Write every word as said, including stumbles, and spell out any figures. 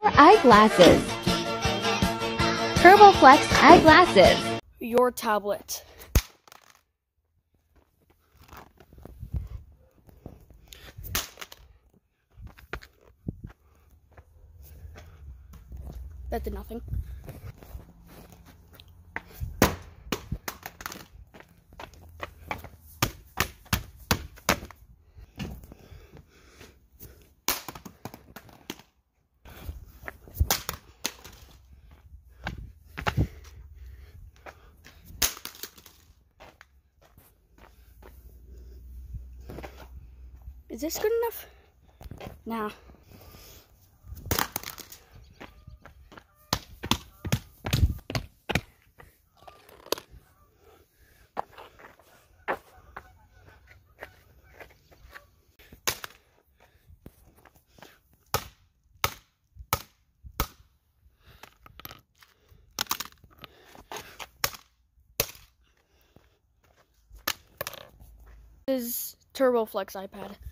eyeglasses. TurboFlex eyeglasses. Your tablet. That did nothing. Is this good enough? Nah. This is TurboFlex iPad.